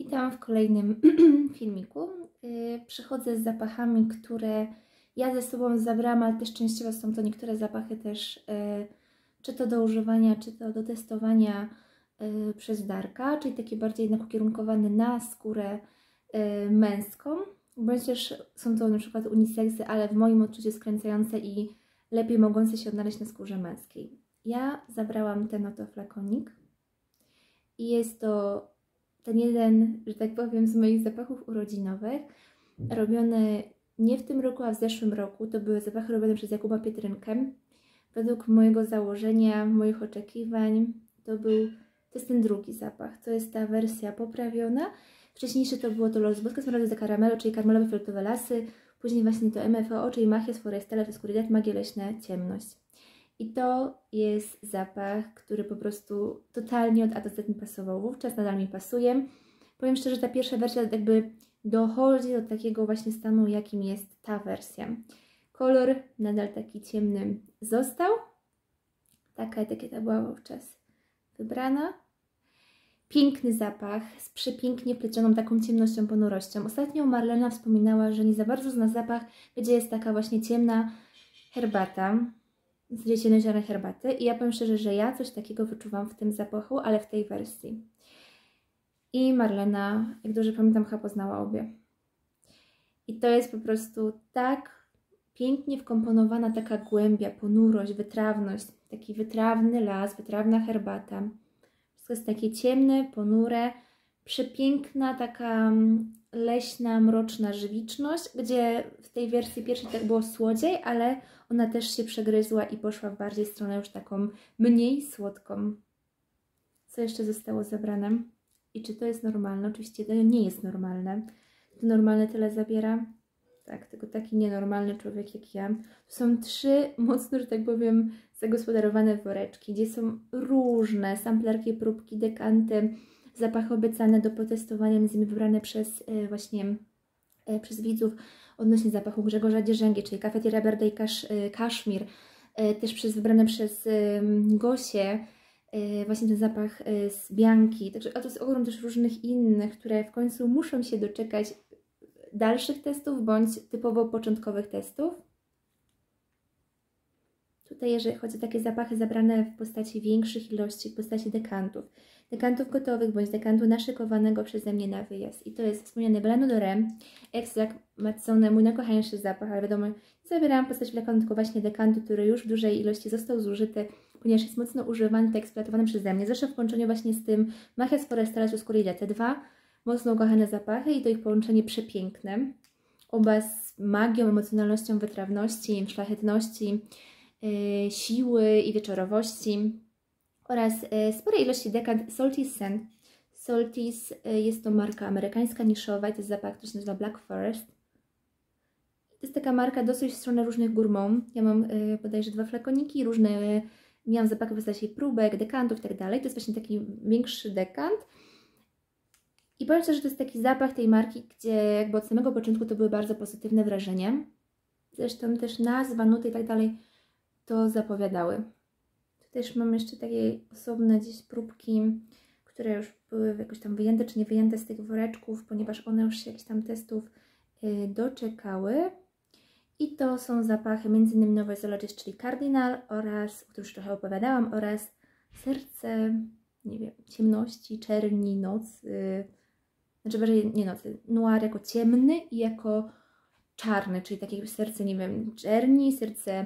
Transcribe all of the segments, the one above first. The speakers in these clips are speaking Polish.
Witam w kolejnym filmiku. Przychodzę z zapachami, które ja ze sobą zabrałam, ale też częściowo są to niektóre zapachy też, czy to do używania, czy to do testowania przez Darka, czyli takie bardziej jednak ukierunkowane na skórę męską, bądź też są to na przykład uniseksy, ale w moim odczuciu skręcające i lepiej mogące się odnaleźć na skórze męskiej. Ja zabrałam ten oto flakonik i jest to ten jeden, że tak powiem, z moich zapachów urodzinowych, robiony nie w tym roku, a w zeszłym roku. To były zapachy robione przez Jakuba Pietrynkę. Według mojego założenia, moich oczekiwań, to jest ten drugi zapach. To jest ta wersja poprawiona. Wcześniejszy to było to Los Bosques Morados de Caramelo, czyli karmelowe fioletowe lasy. Później właśnie to MFO, czyli Magias Forestales Oscuridad, magie leśne, ciemność. I to jest zapach, który po prostu totalnie od A do Z mi pasował. Wówczas nadal mi pasuje. Powiem szczerze, ta pierwsza wersja jakby dochodzi do takiego właśnie stanu, jakim jest ta wersja. Kolor nadal taki ciemny został. Taka etykieta była wówczas wybrana. Piękny zapach z przepięknie wplecioną taką ciemnością, ponurością. Ostatnio Marlena wspominała, że nie za bardzo zna zapach, gdzie jest taka właśnie ciemna herbata. Z ciemnoziarnej herbaty i ja powiem szczerze, że ja coś takiego wyczuwam w tym zapachu, ale w tej wersji. I Marlena, jak dobrze pamiętam, chyba poznała obie. I to jest po prostu tak pięknie wkomponowana taka głębia, ponurość, wytrawność, taki wytrawny las, wytrawna herbata. Wszystko jest takie ciemne, ponure, przepiękna taka leśna, mroczna żywiczność, gdzie w tej wersji pierwszej tak było słodziej, ale ona też się przegryzła i poszła w bardziej stronę już taką mniej słodką. Co jeszcze zostało zabrane? I czy to jest normalne? Oczywiście to nie jest normalne. To normalne tyle zabiera? Tak, tylko taki nienormalny człowiek jak ja. To są 3 mocno, że tak powiem, zagospodarowane woreczki, gdzie są różne samplerki, próbki, dekanty, zapachy obiecane do potestowania, między innymi wybrane przez przez widzów odnośnie zapachu Grzegorza Dzierzęgi, czyli Cafetiera Verde i Kaszmir, też wybrane przez Gosię, właśnie ten zapach z Bianki, także, a to jest ogrom też różnych innych, które w końcu muszą się doczekać dalszych testów, bądź typowo początkowych testów. Tutaj jeżeli chodzi o takie zapachy zabrane w postaci większych ilości, w postaci dekantów. Dekantów gotowych, bądź dekantu naszykowanego przeze mnie na wyjazd. I to jest wspomniany Bellano d'Ore, ekstrakt Mazzone, mój najkochańszy zapach, ale wiadomo, zabierałam w postaci flakonu tylko właśnie dekantu, który już w dużej ilości został zużyty, ponieważ jest mocno używany, eksploatowany przeze mnie. Zresztą w połączeniu właśnie z tym Magias Forestales Oscuridad. Te 2 mocno ukochane zapachy i to ich połączenie przepiękne. Oba z magią, emocjonalnością, wytrawności, szlachetności, siły i wieczorowości oraz sporej ilości dekant Salty Scent. Salties jest to marka amerykańska, niszowa i to jest zapach, który się nazywa Black Forest. To jest taka marka dosyć w stronę różnych gourmand. Ja mam bodajże 2 flakoniki, różne, miałam zapachy w postaci próbek, dekantów i tak dalej. To jest właśnie taki większy dekant. I powiem szczerze, że to jest taki zapach tej marki, gdzie jakby od samego początku to były bardzo pozytywne wrażenia. Zresztą też nazwa, nuty i tak dalej to zapowiadały. Tu też mam jeszcze takie osobne gdzieś próbki, które już były jakoś tam wyjęte czy nie wyjęte z tych woreczków, ponieważ one już się jakichś tam testów doczekały. I to są zapachy m.in. Nowy Zoologist, czyli Cardinal oraz, o którym już trochę opowiadałam, oraz Serce, nie wiem, ciemności, czerni, noc, znaczy bardziej nie nocy, noir jako ciemny i jako czarny, czyli takie serce, nie wiem, czerni, serce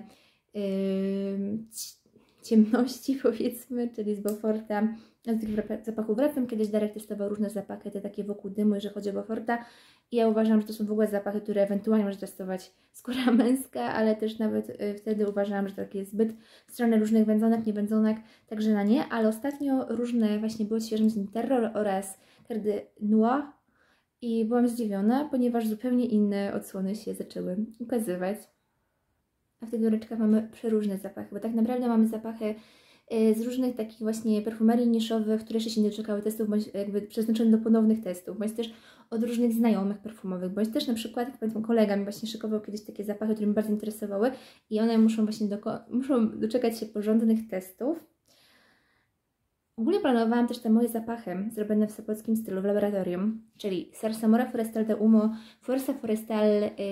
ciemności powiedzmy, czyli z Beauforta. Z tych zapachów wracam. Kiedyś Darek testował różne zapachy, te takie wokół dymu, jeżeli chodzi o Beauforta. I ja uważam, że to są w ogóle zapachy, które ewentualnie może testować skóra męska, ale też nawet wtedy uważałam, że takie jest zbyt w stronę różnych wędzonek, niewędzonek, także na nie. Ale ostatnio różne właśnie były świeżym z Terror oraz Cardi Noir i byłam zdziwiona, ponieważ zupełnie inne odsłony się zaczęły ukazywać. A w tych woreczkach mamy przeróżne zapachy, bo tak naprawdę mamy zapachy z różnych takich właśnie perfumerii niszowych, które jeszcze się nie doczekały testów, bądź jakby przeznaczone do ponownych testów, bądź też od różnych znajomych perfumowych, bądź też na przykład, jak pamiętam, kolega mi właśnie szykował kiedyś takie zapachy, które mnie bardzo interesowały i one muszą właśnie muszą doczekać się porządnych testów. Ogólnie planowałam też te moje zapachy zrobione w sopockim stylu w laboratorium, czyli Zarzamora Forestal de Humo, Fuerza Forestal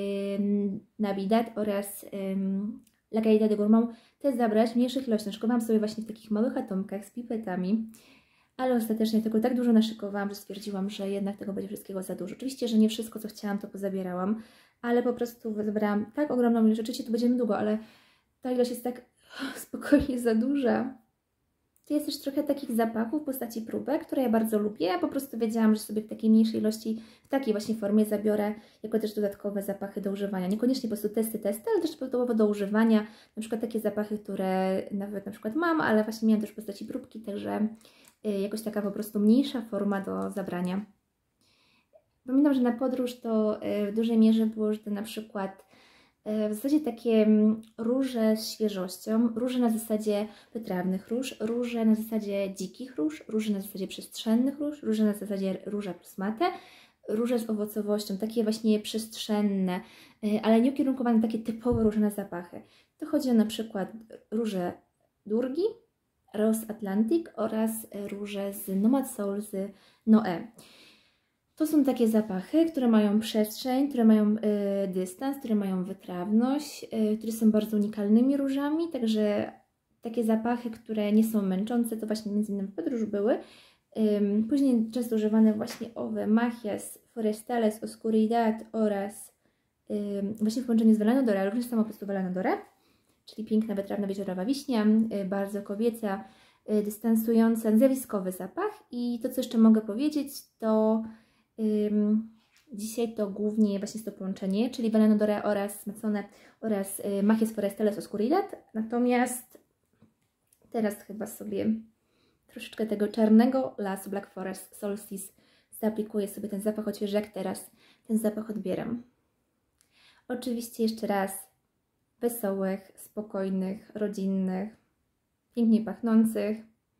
Navidad oraz La Calidad de Gourmand te zabrać w mniejszych ilościach. Szykowałam sobie właśnie w takich małych atomkach z pipetami, ale ostatecznie tego tak dużo naszykowałam, że stwierdziłam, że jednak tego będzie wszystkiego za dużo. Oczywiście, że nie wszystko, co chciałam, to pozabierałam, ale po prostu zebrałam tak ogromną ilość. Rzeczywiście tu będziemy długo, ale ta ilość jest tak spokojnie za duża. Tu jest też trochę takich zapachów w postaci próbek, które ja bardzo lubię. Ja po prostu wiedziałam, że sobie w takiej mniejszej ilości, w takiej właśnie formie zabiorę jako też dodatkowe zapachy do używania. Niekoniecznie po prostu testy, ale też typowo do używania. Na przykład takie zapachy, które nawet na przykład mam, ale właśnie miałam też w postaci próbki, także jakoś taka po prostu mniejsza forma do zabrania. Pamiętam, że na podróż to w dużej mierze było, że to na przykład w zasadzie takie róże z świeżością, róże na zasadzie wytrawnych róż, róże na zasadzie dzikich róż, róże na zasadzie przestrzennych róż, róże na zasadzie róża plus mate, róże z owocowością, takie właśnie przestrzenne, ale nie ukierunkowane takie typowo różne zapachy. To chodzi o na przykład róże Durgi, Rose Atlantic oraz róże z Nomad Soul z Noe. To są takie zapachy, które mają przestrzeń, które mają dystans, które mają wytrawność, które są bardzo unikalnymi różami, także takie zapachy, które nie są męczące, to właśnie między innymi w podróż były. Później często używane właśnie owe Magias Forestales Oscuridad oraz właśnie w połączeniu z Velanodora, również samo po prostu Velanodora, czyli piękna, wytrawna, wieczorowa wiśnia, bardzo kobieca, dystansująca, zjawiskowy zapach. I to, co jeszcze mogę powiedzieć, to dzisiaj to głównie właśnie jest to połączenie, czyli Velanodora oraz Macone oraz Magias Forestales Oscuridad. Natomiast teraz chyba sobie troszeczkę tego czarnego lasu Black Forest Solstice zaaplikuję sobie ten zapach, chociaż jak teraz ten zapach odbieram. Oczywiście jeszcze raz wesołych, spokojnych, rodzinnych, pięknie pachnących,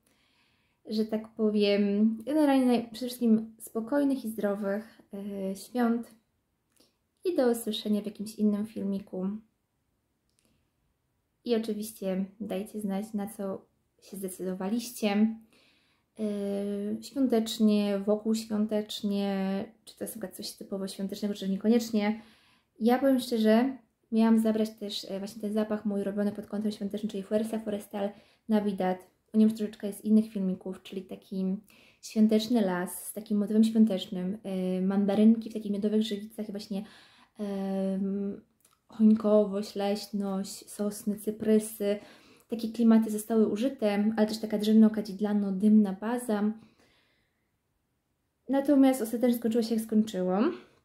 że tak powiem, generalnie przede wszystkim spokojnych i zdrowych świąt i do usłyszenia w jakimś innym filmiku. I oczywiście dajcie znać, na co się zdecydowaliście. Świątecznie, wokół świątecznie, czy to jest na przykład coś typowo świątecznego, czy niekoniecznie. Ja powiem szczerze, miałam zabrać też właśnie ten zapach mój robiony pod kątem świątecznym, czyli Fuerza Forestal Navidad. O nim troszeczkę jest innych filmików, czyli taki świąteczny las z takim motywem świątecznym, mandarynki w takich miodowych żywicach i właśnie choinkowość, leśność, sosny, cyprysy. Takie klimaty zostały użyte, ale też taka drzewno-kadzidlano-dymna baza. Natomiast ostatecznie skończyło się jak skończyło.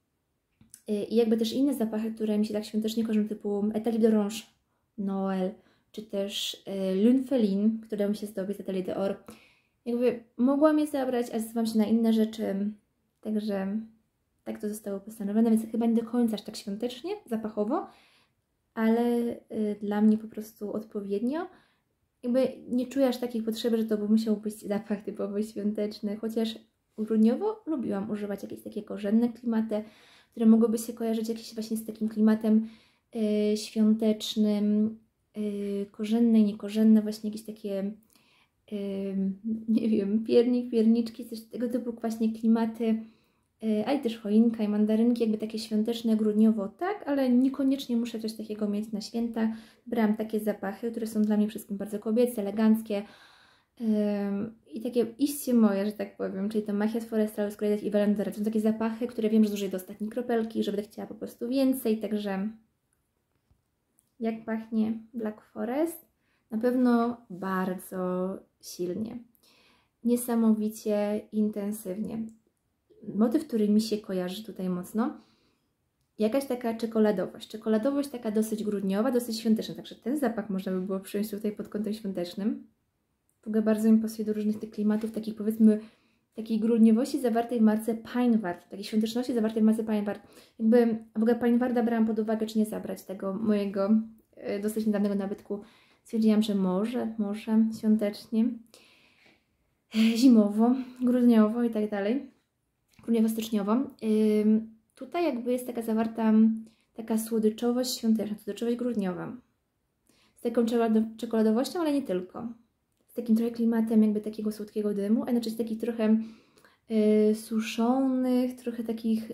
I jakby też inne zapachy, które mi się tak świątecznie kojarzą, typu Atelier d'Orange, Noël, czy też Lune Féline, które mi się zdobi z Atelier d'Or. Jakby mogłam je zabrać, a zdecydowałam się na inne rzeczy, także tak to zostało postanowione, więc chyba nie do końca aż tak świątecznie, zapachowo, ale dla mnie po prostu odpowiednio. Jakby nie czuję aż takiej potrzeby, że to by musiał być zapach typowo świąteczny, chociaż grudniowo lubiłam używać jakieś takie korzenne klimaty, które mogłyby się kojarzyć jakieś właśnie z takim klimatem świątecznym, korzenne i niekorzenne, właśnie jakieś takie, nie wiem, pierniczki, coś tego typu właśnie klimaty, a i też choinka i mandarynki, jakby takie świąteczne, grudniowo, tak, ale niekoniecznie muszę coś takiego mieć na święta. Brałam takie zapachy, które są dla mnie wszystkim bardzo kobiece, eleganckie i takie iście moje, że tak powiem, czyli to Magias Forestales Oscuridad i Velanodora. To są takie zapachy, które wiem, że zużyję do ostatniej kropelki, że będę chciała po prostu więcej, także jak pachnie Black Forest? Na pewno bardzo silnie, niesamowicie intensywnie. Motyw, który mi się kojarzy tutaj mocno, jakaś taka czekoladowość taka dosyć grudniowa, dosyć świąteczna, także ten zapach można by było przyjąć tutaj pod kątem świątecznym. W ogóle bardzo mi pasuje do różnych tych klimatów, takich powiedzmy, takiej grudniowości zawartej w marce Pineward, takiej świąteczności zawartej w marce Pineward. Jakby w ogóle Pinewarda brałam pod uwagę, czy nie zabrać tego mojego dosyć niedawnego nabytku. Stwierdziłam, że może świątecznie, zimowo, grudniowo i tak dalej, grudniowo-styczniowo. Tutaj jakby jest taka zawarta taka słodyczowość świąteczna, słodyczowość grudniowa. Z taką czekoladowością, ale nie tylko. Z takim trochę klimatem jakby takiego słodkiego dymu, a jednocześnie takich trochę suszonych, trochę takich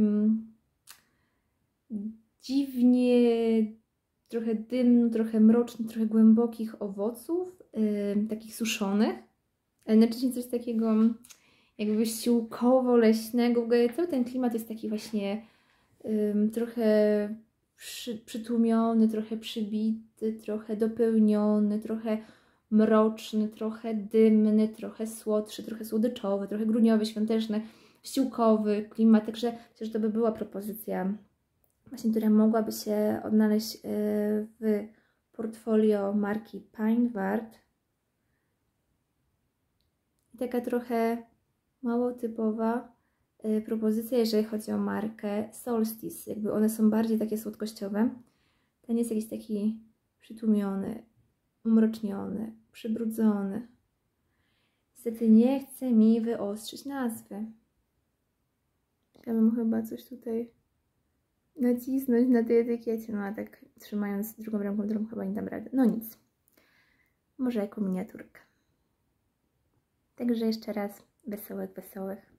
dziwnie, trochę dymnych, trochę mrocznych, trochę głębokich owoców, takich suszonych, ale jednocześnie coś takiego jakby ściółkowo-leśnego. W ogóle cały ten klimat jest taki właśnie trochę przytłumiony, trochę przybity, trochę dopełniony, trochę mroczny, trochę dymny, trochę słodszy, trochę słodyczowy, trochę grudniowy, świąteczny, ściółkowy klimat. Także myślę, że to by była propozycja właśnie, która mogłaby się odnaleźć w portfolio marki Pineward. I taka trochę mało typowa propozycja, jeżeli chodzi o markę Solstice. Jakby one są bardziej takie słodkościowe. Ten jest jakiś taki przytłumiony, umroczniony, przybrudzony. Niestety nie chce mi wyostrzyć nazwy. Ja bym chyba coś tutaj nacisnąć na tej etykiecie, no a tak trzymając drugą ręką, drugą chyba nie dam rady. No nic. Może jako miniaturkę. Także jeszcze raz wesołych, wesołych.